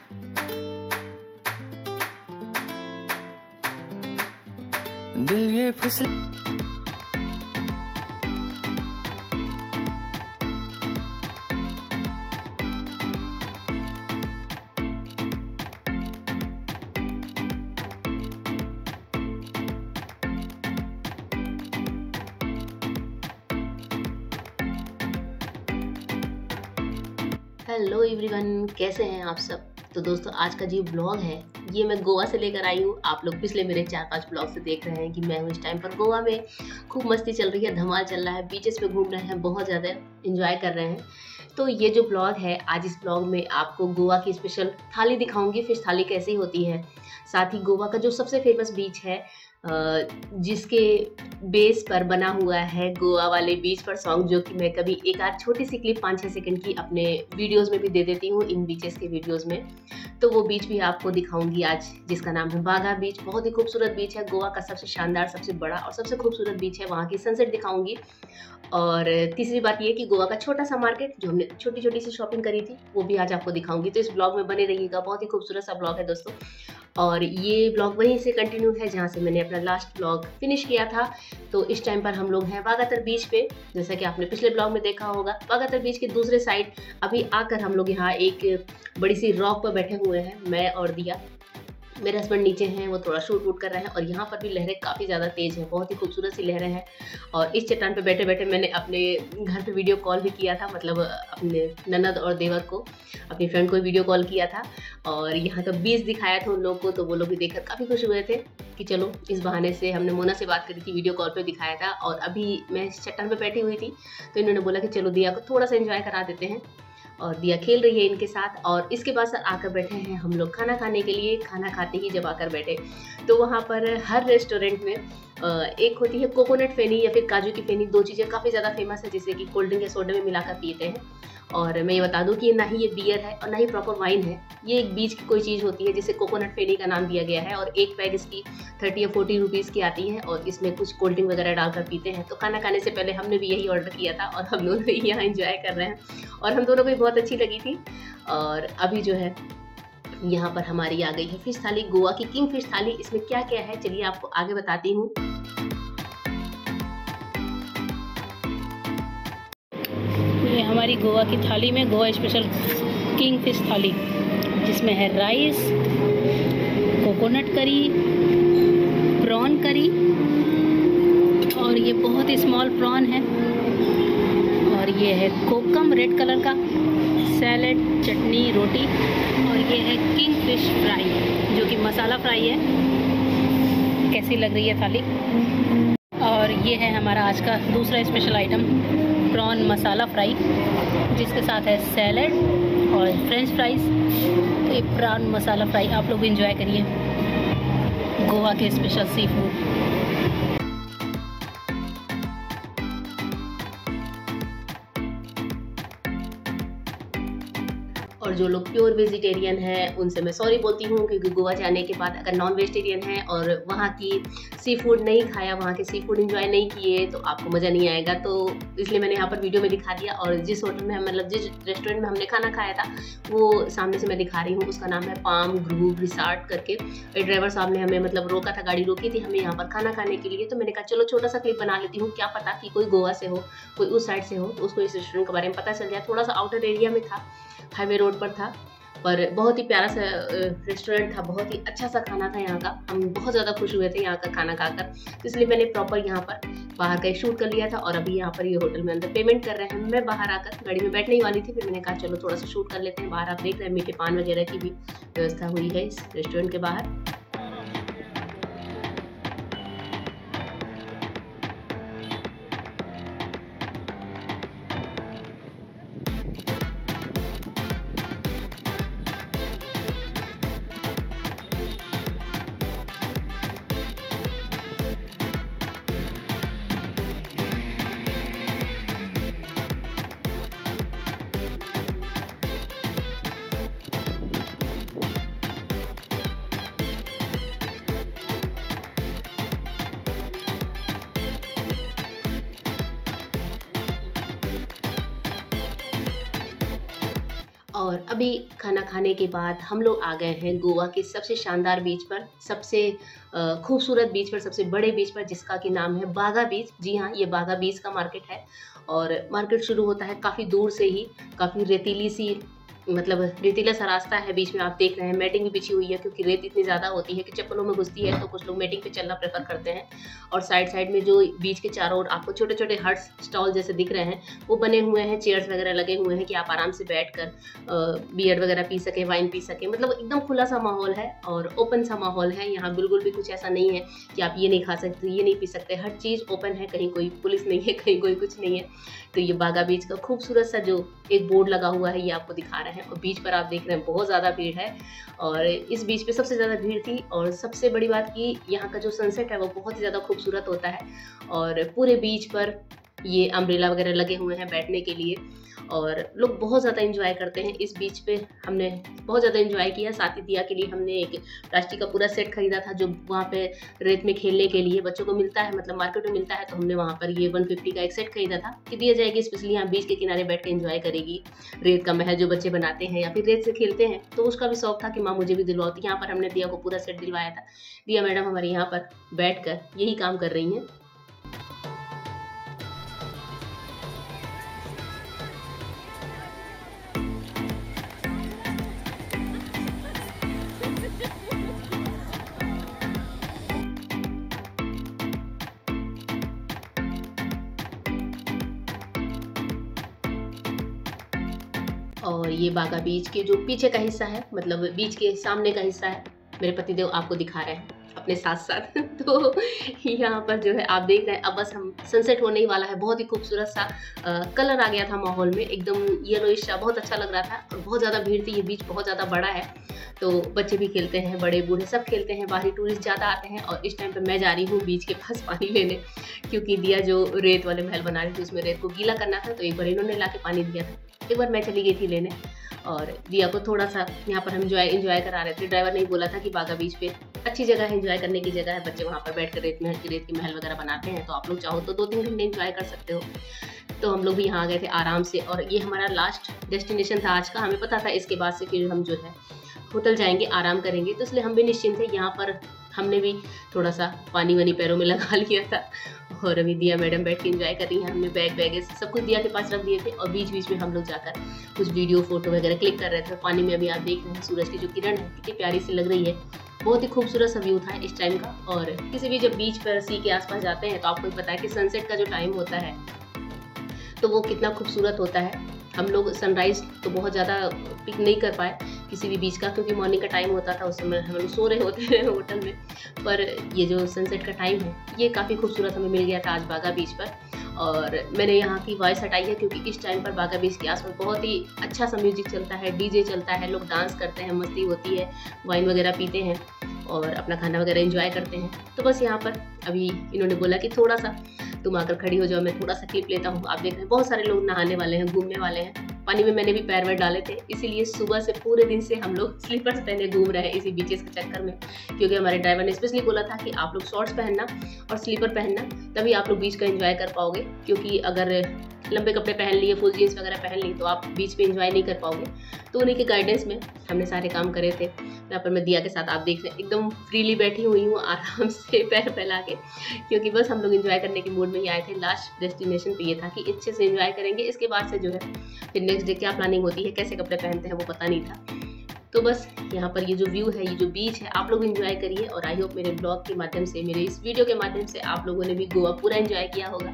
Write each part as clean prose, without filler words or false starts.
दिल ये फिसल हेलो एवरीवन, कैसे हैं आप सब। तो दोस्तों, आज का जो ब्लॉग है ये मैं गोवा से लेकर आई हूँ। आप लोग पिछले मेरे 4-5 ब्लॉग से देख रहे हैं कि मैं हूँ इस टाइम पर गोवा में। खूब मस्ती चल रही है, धमाल चल रहा है, बीचेस पे घूम रहे हैं, बहुत ज़्यादा एंजॉय कर रहे हैं। तो ये जो ब्लॉग है, आज इस ब्लॉग में आपको गोवा की स्पेशल थाली दिखाऊंगी, फिश थाली कैसी होती है। साथ ही गोवा का जो सबसे फेमस बीच है, जिसके बेस पर बना हुआ है गोवा वाले बीच पर सॉन्ग, जो कि मैं कभी एक आध छोटी सी क्लिप 5-6 सेकंड की अपने वीडियोस में भी दे देती हूँ, इन बीचेस के वीडियोस में। तो वो बीच भी आपको दिखाऊंगी आज, जिसका नाम है बागा बीच। बहुत ही खूबसूरत बीच है, गोवा का सबसे शानदार, सबसे बड़ा और सबसे खूबसूरत बीच है। वहाँ की सनसेट दिखाऊंगी। और तीसरी बात ये कि गोवा का छोटा सा मार्केट, जो हमने छोटी छोटी सी शॉपिंग करी थी, वो भी आज आपको दिखाऊंगी। तो इस ब्लॉग में बने रहिएगा, बहुत ही खूबसूरत सा ब्लॉग है दोस्तों। और ये ब्लॉग वहीं से कंटिन्यू है जहाँ से मैंने अपना लास्ट ब्लॉग फिनिश किया था। तो इस टाइम पर हम लोग हैं बागातर बीच पे, जैसा कि आपने पिछले ब्लॉग में देखा होगा। बागातर बीच के दूसरे साइड अभी आकर हम लोग यहाँ एक बड़ी सी रॉक पर बैठे हुए हैं, मैं और दिया। मेरे हस्बैंड नीचे हैं, वो थोड़ा शूट वूट कर रहे हैं। और यहाँ पर भी लहरें काफ़ी ज़्यादा तेज़ हैं, बहुत ही खूबसूरत सी लहरें हैं। और इस चट्टान पे बैठे बैठे मैंने अपने घर पे वीडियो कॉल भी किया था, मतलब अपने ननद और देवर को, अपनी फ्रेंड को वीडियो कॉल किया था और यहाँ का बीच दिखाया था उन लोगों को। तो वो लोग भी देखकर काफ़ी खुश हुए थे कि चलो, इस बहाने से हमने मोना से बात करी थी, वीडियो कॉल पे दिखाया था। और अभी मैं इस चट्टान पे बैठी हुई थी, तो इन्होंने बोला कि चलो दिया को थोड़ा सा एंजॉय करा देते हैं। और दिया खेल रही है इनके साथ। और इसके बाद सर आकर बैठे हैं हम लोग खाना खाने के लिए। खाना खाते ही जब आकर बैठे, तो वहाँ पर हर रेस्टोरेंट में एक होती है कोकोनट फेनी या फिर काजू की फेनी। दो चीज़ें काफ़ी ज़्यादा फेमस है, जिसे कि कोल्ड ड्रिंक या सोडा में मिलाकर पीते हैं। और मैं ये बता दूं कि ये ना ही ये बियर है और ना ही प्रॉपर वाइन है। ये एक बीच की कोई चीज़ होती है जिसे कोकोनट फेनी का नाम दिया गया है। और एक पैग इसकी 30 या 40 रुपीज़ की आती है और इसमें कुछ कोल्ड ड्रिंक वगैरह डालकर पीते हैं। तो खाना खाने से पहले हमने भी यही ऑर्डर किया था और हम लोग भी यहाँ इंजॉय कर रहे हैं और हम दोनों को भी बहुत अच्छी लगी थी। और अभी जो है यहाँ पर हमारी आ गई है फिश थाली, गोवा की किंग फिश थाली। इसमें क्या क्या है चलिए आपको आगे बताती हूँ। ये हमारी गोवा की थाली में गोवा स्पेशल किंग फिश थाली, जिसमें है राइस, कोकोनट करी, प्रॉन करी, और ये बहुत ही स्मॉल प्रॉन है। और ये है कोकम रेड कलर का, सैलेड, चटनी, रोटी। और ये है किंग फिश फ्राई, जो कि मसाला फ्राई है। कैसी लग रही है थाली। और ये है हमारा आज का दूसरा special item, prawn masala fry, जिसके साथ है सैलेड और फ्रेंच फ्राइज। तो ये प्रॉन मसाला फ्राई आप लोग भी इंजॉय करिए, गोवा के स्पेशल सी फूड। और जो लोग प्योर वेजिटेरियन हैं उनसे मैं सॉरी बोलती हूँ, क्योंकि गोवा जाने के बाद अगर नॉन वेजिटेरियन है और वहाँ की सी फूड नहीं खाया, वहाँ के सी फूड इंजॉय नहीं किए, तो आपको मज़ा नहीं आएगा। तो इसलिए मैंने यहाँ पर वीडियो में दिखा दिया। और जिस होटल में मतलब जिस रेस्टोरेंट में हमने खाना खाया था, वो सामने से मैं दिखा रही हूँ, उसका नाम है पाम ग्रूव रिसॉर्ट करके। ड्राइवर साहब ने हमें मतलब रोका था, गाड़ी रोकी थी हमें यहाँ पर खाना खाने के लिए। तो मैंने कहा चलो छोटा सा क्लिप बना लेती हूँ, क्या पता कि कोई गोवा से हो, कोई उस साइड से हो, तो उसको इस रेस्टोरेंट के बारे में पता चल जाए। थोड़ा सा आउटर एरिया में था, हाईवे रोड पर था, पर बहुत ही प्यारा सा रेस्टोरेंट था, बहुत ही अच्छा सा खाना था यहाँ का। हम बहुत ज़्यादा खुश हुए थे यहाँ का खाना खाकर, तो इसलिए मैंने प्रॉपर यहाँ पर बाहर का एक शूट कर लिया था। और अभी यहाँ पर ये होटल में अंदर पेमेंट कर रहे हैं। मैं बाहर आकर गाड़ी में बैठने ही वाली थी, फिर मैंने कहा चलो थोड़ा सा शूट कर लेते हैं। बाहर आप देख रहे हैं मीठे पान वगैरह की भी व्यवस्था हुई है इस रेस्टोरेंट के बाहर। और अभी खाना खाने के बाद हम लोग आ गए हैं गोवा के सबसे शानदार बीच पर, सबसे खूबसूरत बीच पर, सबसे बड़े बीच पर, जिसका कि नाम है बागा बीच। जी हाँ, ये बागा बीच का मार्केट है और मार्केट शुरू होता है काफ़ी दूर से ही, काफ़ी रेतीली सी, मतलब रेतीला सा रास्ता है। बीच में आप देख रहे हैं मैटिंग भी बिछी हुई है, क्योंकि रेत इतनी ज़्यादा होती है कि चप्पलों में घुसती है, तो कुछ लोग मैटिंग पे चलना प्रेफर करते हैं। और साइड साइड में जो बीच के चारों ओर आपको छोटे छोटे हट्स, स्टॉल जैसे दिख रहे हैं, वो बने हुए हैं, चेयर्स वगैरह लगे हुए हैं कि आप आराम से बैठ कर बियर वगैरह पी सकें, वाइन पी सकें। मतलब एकदम खुला सा माहौल है और ओपन सा माहौल है। यहाँ बिल्कुल भी कुछ ऐसा नहीं है कि आप ये नहीं खा सकते, ये नहीं पी सकते। हर चीज़ ओपन है, कहीं कोई पुलिस नहीं है, कहीं कोई कुछ नहीं है। तो ये बागा बीच का खूबसूरत सा जो एक बोर्ड लगा हुआ है, ये आपको दिखा रहे हैं। और बीच पर आप देख रहे हैं बहुत ज़्यादा भीड़ है, और इस बीच पे सबसे ज़्यादा भीड़ थी। और सबसे बड़ी बात कि यहाँ का जो सनसेट है वो बहुत ही ज़्यादा खूबसूरत होता है। और पूरे बीच पर ये अम्ब्रेला वगैरह लगे हुए हैं बैठने के लिए, और लोग बहुत ज़्यादा एंजॉय करते हैं इस बीच पे। हमने बहुत ज़्यादा एंजॉय किया। साथ ही दिया के लिए हमने एक प्लास्टिक का पूरा सेट खरीदा था, जो वहाँ पे रेत में खेलने के लिए बच्चों को मिलता है, मतलब मार्केट में मिलता है। तो हमने वहाँ पर ये 150 का एक सेट खरीदा था कि दिया जाएगी स्पेशली यहाँ बीच के किनारे बैठ के एंजॉय करेगी। रेत का महल जो बच्चे बनाते हैं या फिर रेत से खेलते हैं, तो उसका भी शौक था कि माँ मुझे भी दिलवाओ। तो यहाँ पर हमने दिया को पूरा सेट दिलवाया था। दिया मैडम हमारे यहाँ पर बैठ कर यही काम कर रही हैं। और ये बागा बीच के जो पीछे का हिस्सा है, मतलब बीच के सामने का हिस्सा है, मेरे पतिदेव आपको दिखा रहे हैं अपने साथ साथ। तो यहाँ पर जो है आप देख रहे हैं, अब बस हम सनसेट होने ही वाला है। बहुत ही खूबसूरत सा कलर आ गया था माहौल में, एकदम येलोइश सा, बहुत अच्छा लग रहा था। और बहुत ज़्यादा भीड़ थी, ये बीच बहुत ज़्यादा बड़ा है, तो बच्चे भी खेलते हैं, बड़े बूढ़े सब खेलते हैं, बाहरी टूरिस्ट ज़्यादा आते हैं। और इस टाइम पे मैं जा रही हूँ बीच के पास पानी लेने, क्योंकि दिया जो रेत वाले महल बना रही थी उसमें रेत को गीला करना था, तो एक बार इन्होंने ला के पानी दिया था, एक बार मैं चली गई थी लेने। और दिया को थोड़ा सा यहाँ पर हम एंजॉय करा रहे थे। ड्राइवर ने बोला था कि बागा बीच पे अच्छी जगह है, एंजॉय करने की जगह है, बच्चे वहाँ पर बैठ कर रेत की महल वगैरह बनाते हैं, तो आप लोग चाहो तो 2-3 घंटे एंजॉय कर सकते हो। तो हम लोग भी यहाँ आ गए थे आराम से, और ये हमारा लास्ट डेस्टिनेशन था आज का। हमें पता था इसके बाद से फिर हम जो है होटल जाएंगे, आराम करेंगे, तो इसलिए हम भी निश्चिंत थे। यहाँ पर हमने भी थोड़ा सा पानी वानी पैरों में लगा लिया था, और अभी दिया मैडम बैठ के एंजॉय कर रही हैं। हमने बैग सब कुछ दिया के पास रख दिए थे, और बीच बीच में हम लोग जाकर कुछ वीडियो फोटो वगैरह क्लिक कर रहे थे। पानी में अभी आप देख रहे हैं सूरज की जो किरण है कितनी प्यारी सी लग रही है। बहुत ही खूबसूरत सा व्यू था इस टाइम का। और किसी भी जब बीच पर सी के आसपास जाते हैं तो आपको पता है कि सनसेट का जो टाइम होता है तो वो कितना खूबसूरत होता है। हम लोग सनराइज तो बहुत ज़्यादा पिक नहीं कर पाए किसी भी बीच का, क्योंकि मॉर्निंग का टाइम होता था, उस समय हम लोग सो रहे होते हैं होटल में। पर ये जो सनसेट का टाइम है ये काफ़ी खूबसूरत हमें मिल गया था आज बागा बीच पर। और मैंने यहाँ की वॉइस हटाई है क्योंकि इस टाइम पर बागा बीच के आसपास बहुत ही अच्छा सा म्यूजिक चलता है, डीजे चलता है, लोग डांस करते हैं, मस्ती होती है, वाइन वगैरह पीते हैं और अपना खाना वगैरह एंजॉय करते हैं। तो बस यहाँ पर अभी इन्होंने बोला कि थोड़ा सा तुम आकर खड़ी हो जाओ, मैं थोड़ा सा क्लिप लेता हूँ। आप देख रहे हैं बहुत सारे लोग नहाने वाले हैं, घूमने वाले हैं। पानी में मैंने भी पैर वैर डाले थे, इसीलिए सुबह से पूरे दिन से हम लोग स्लीपर्स पहने घूम रहे हैं इसी बीचेस के चक्कर में, क्योंकि हमारे ड्राइवर ने स्पेशली बोला था कि आप लोग शॉर्ट्स पहनना और स्लीपर पहनना, तभी आप लोग बीच का एंजॉय कर पाओगे। क्योंकि अगर लंबे कपड़े पहन लिए, फुल जीन्स वगैरह पहन ली, तो आप बीच पे एंजॉय नहीं कर पाओगे। तो उन्हीं के गाइडेंस में हमने सारे काम करे थे। यहाँ पर मैं दिया के साथ आप देख रहे हैं एकदम फ्रीली बैठी हुई हूँ आराम से पैर फैला के, क्योंकि बस हम लोग एंजॉय करने के मूड में ही आए थे। लास्ट डेस्टिनेशन पे ये था कि अच्छे से एंजॉय करेंगे, इसके बाद से जो है फिर नेक्स्ट डे क्या प्लानिंग होती है, कैसे कपड़े पहनते हैं, वो पता नहीं था। तो बस यहाँ पर ये जो व्यू है, ये जो बीच है, आप लोग एंजॉय करिए। और आई होप मेरे ब्लॉग के माध्यम से, मेरे इस वीडियो के माध्यम से आप लोगों ने भी गोवा पूरा एंजॉय किया होगा।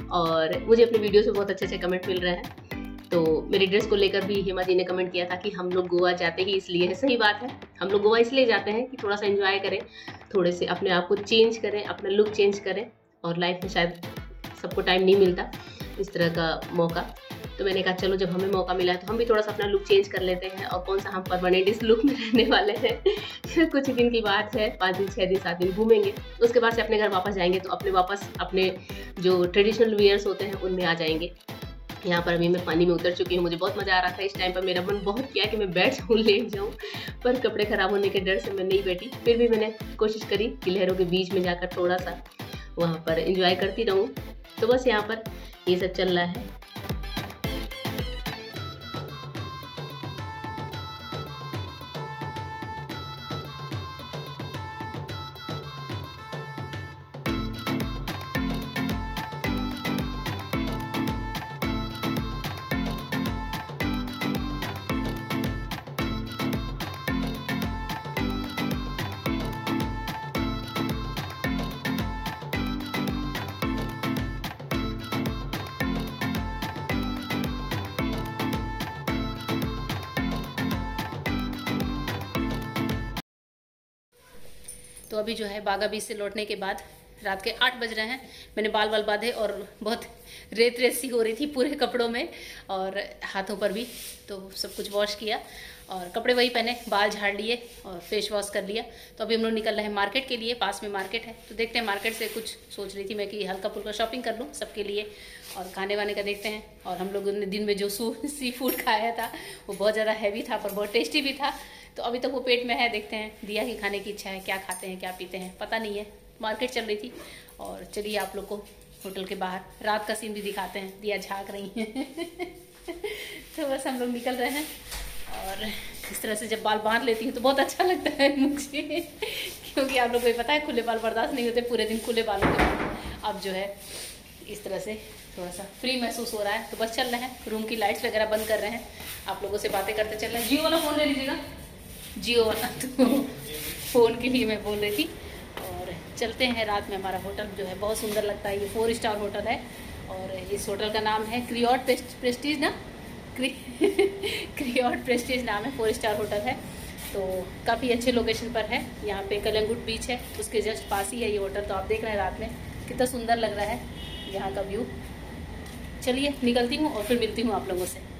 और मुझे अपने वीडियो से बहुत अच्छे अच्छे कमेंट मिल रहे हैं। तो मेरी ड्रेस को लेकर भी हेमा जी ने कमेंट किया था कि हम लोग गोवा जाते ही इसलिए है। सही बात है, हम लोग गोवा इसलिए जाते हैं कि थोड़ा सा एंजॉय करें, थोड़े से अपने आप को चेंज करें, अपना लुक चेंज करें। और लाइफ में शायद सबको टाइम नहीं मिलता इस तरह का मौका। तो मैंने कहा चलो जब हमें मौका मिला है तो हम भी थोड़ा सा अपना लुक चेंज कर लेते हैं। और कौन सा हम परमानेंट इस लुक में रहने वाले हैं। कुछ दिन की बात है, 5 दिन 6 दिन 7 दिन घूमेंगे, उसके बाद से अपने घर वापस जाएंगे। तो अपने जो ट्रेडिशनल वियर्स होते हैं उनमें आ जाएंगे। यहाँ पर अभी मैं पानी में उतर चुकी हूँ, मुझे बहुत मज़ा आ रहा था। इस टाइम पर मेरा मन बहुत किया कि मैं बैठ जाऊँ, लेट जाऊँ, पर कपड़े ख़राब होने के डर से मैं नहीं बैठी। फिर भी मैंने कोशिश करी कि लहरों के बीच में जाकर थोड़ा सा वहाँ पर एंजॉय करती रहूँ। तो बस यहाँ पर ये सब चल रहा है। तो अभी जो है बागा बीच से लौटने के बाद रात के 8 बज रहे हैं। मैंने बाल बांधे और बहुत रेत सी हो रही थी पूरे कपड़ों में और हाथों पर भी, तो सब कुछ वॉश किया और कपड़े वही पहने, बाल झाड़ लिए और फेस वॉश कर लिया। तो अभी हम लोग निकल रहे हैं मार्केट के लिए, पास में मार्केट है, तो देखते हैं मार्केट से कुछ सोच रही थी मैं कि हल्का फुल्का शॉपिंग कर लूँ सबके लिए और खाने वाने का देखते हैं। और हम लोगों ने दिन में जो सी फूड खाया था वो बहुत ज़्यादा हैवी था पर बहुत टेस्टी भी था, तो अभी तक वो पेट में है। देखते हैं, दिया की खाने की इच्छा है, क्या खाते हैं क्या पीते हैं पता नहीं है। मार्केट चल रही थी और चलिए आप लोग को होटल के बाहर रात का सीन भी दिखाते हैं, दिया झाँक रही हैं तो बस हम लोग निकल रहे हैं और इस तरह से जब बाल बांध लेती हूँ तो बहुत अच्छा लगता है मुझे क्योंकि आप लोगों को पता है खुले बाल बर्दाश्त नहीं होते पूरे दिन खुले बालों के बाद। अब जो है इस तरह से थोड़ा सा फ्री महसूस हो रहा है, तो बस चल रहे हैं, रूम की लाइट्स वगैरह बंद कर रहे हैं, आप लोगों से बातें करते चल रहे हैं। जियो वाला फ़ोन ले लीजिएगा, जियो वाला तो फ़ोन के लिए मैं बोल रही थी। और चलते हैं, रात में हमारा होटल जो है बहुत सुंदर लगता है, ये 4 स्टार होटल है और इस होटल का नाम है क्रियोट प्रेस्टीज ना, क्रियोट प्रेस्टीज नाम है, 4 स्टार होटल है। तो काफ़ी अच्छे लोकेशन पर है, यहाँ पे कलंगुट बीच है, उसके जस्ट पास ही है ये होटल। तो आप देख रहे हैं रात में कितना सुंदर लग रहा है यहाँ का व्यू। चलिए निकलती हूँ और फिर मिलती हूँ आप लोगों से।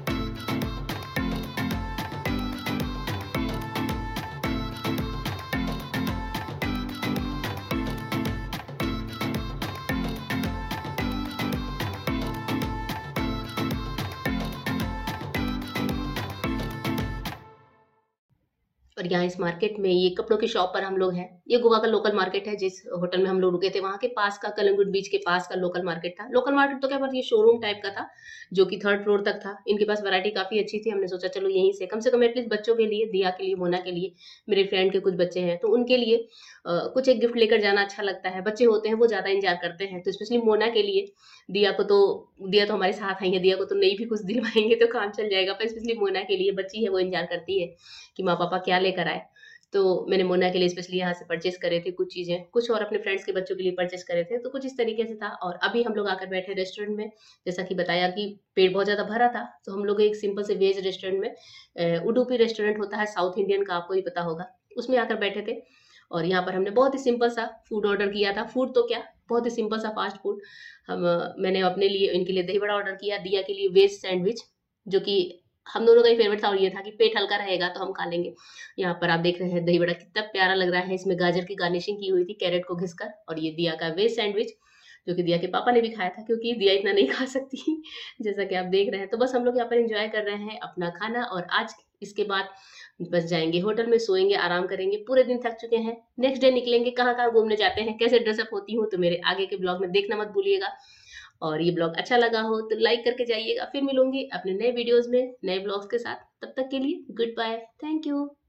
और यहाँ इस मार्केट में ये कपड़ों की शॉप पर हम लोग हैं। ये गोवा का लोकल मार्केट है, जिस होटल में हम लोग रुके थे वहाँ के पास का, कलंगुट बीच के पास का लोकल मार्केट था। लोकल मार्केट तो क्या, पर ये शोरूम टाइप का था जो कि 3rd फ्लोर तक था। इनके पास वैरायटी काफी अच्छी थी, हमने सोचा चलो यहीं से कम एटलीस्ट बच्चों के लिए, दिया के लिए, मोना के लिए, मेरे फ्रेंड के कुछ बच्चे हैं तो उनके लिए कुछ एक गिफ्ट लेकर जाना अच्छा लगता है। बच्चे होते हैं वो ज्यादा इंतजार करते हैं, तो स्पेशली मोना के लिए, दिया तो हमारे साथ आई है, दिया को तो नहीं भी कुछ दिलवाएंगे तो काम चल जाएगा, पर स्पेशली मोना के लिए, बच्ची है वो इंतजार करती है कि माँ पापा क्या लेकर आए। तो मैंने मोना के लिए स्पेशली यहाँ से परचेस करे थे कुछ चीजें, कुछ और अपने फ्रेंड्स के बच्चों के लिए परचेस करे थे, तो कुछ इस तरीके से था। और अभी हम लोग आकर बैठे रेस्टोरेंट में, जैसा कि बताया कि पेट बहुत ज्यादा भरा था, तो हम लोग एक सिंपल से वेज रेस्टोरेंट में, उडुपी रेस्टोरेंट होता है साउथ इंडियन का, आपको ही पता होगा, उसमें आकर बैठे थे। और यहाँ पर हमने बहुत ही सिंपल सा फूड ऑर्डर किया था। फूड तो क्या, बहुत ही सिंपल सा फास्ट फूड। मैंने अपने लिए, इनके लिए दही बड़ा ऑर्डर किया, दिया के लिए वेज सैंडविच, जो कि हम दोनों का ही फेवरेट था, और ये था कि पेट हल्का रहेगा तो हम खा लेंगे। यहाँ पर आप देख रहे हैं दही बड़ा कितना प्यारा लग रहा है, इसमें गाजर की गार्निशिंग की हुई थी कैरेट को घिसकर। और ये दिया का वेज सैंडविच, जो कि दिया के पापा ने भी खाया था क्योंकि दिया इतना नहीं खा सकती जैसा कि आप देख रहे हैं। तो बस हम लोग यहाँ पर एंजॉय कर रहे हैं अपना खाना, और आज इसके बाद बस जाएंगे होटल में, सोएंगे, आराम करेंगे, पूरे दिन थक चुके हैं। नेक्स्ट डे निकलेंगे, कहाँ कहाँ घूमने जाते हैं, कैसे ड्रेसअप होती हूँ, तो मेरे आगे के ब्लॉग में देखना मत भूलिएगा। और ये ब्लॉग अच्छा लगा हो तो लाइक करके जाइएगा। फिर मिलूंगी अपने नए वीडियोस में नए ब्लॉग्स के साथ, तब तक के लिए गुड बाय, थैंक यू।